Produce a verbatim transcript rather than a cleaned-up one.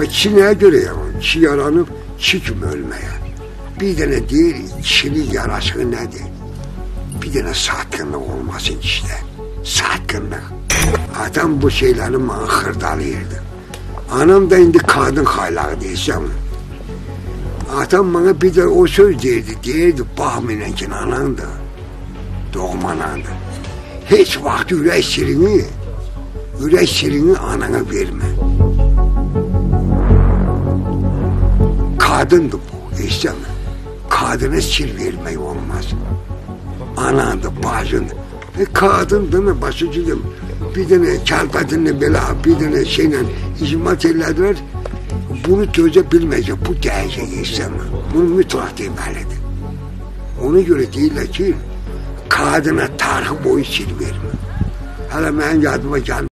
Çin'e göre ya, çi yaranıp çi kim ölmeye. Bir tane değil, çili yarası nedir? Bir tane satkınlık olmasın işte. Satkınlık. Adam bu şeyleri bana hırdalıyırdı. Anam da indi kadın haylağı desem. Adam bana bir de o söz derdi, derdi, bakmayın ki anandı. Doğum anandı. Hiç vakti ürək sirini, ürək sirini anana verme. Kadındı bu, işte mi? Kadına sir vermek olmaz. Anandı, bacındı. E kadındı mı, başucuydu. Bir tane kalpadınla bela, bir tane şeyle hizmet ellediler. Bunu çözebilmeyecek, bu değecek işte mi? Bunu mütlak demelidir. Ona göre değiller ki, kadına tarih boyu sir verme. Hala ben yadıma geldim.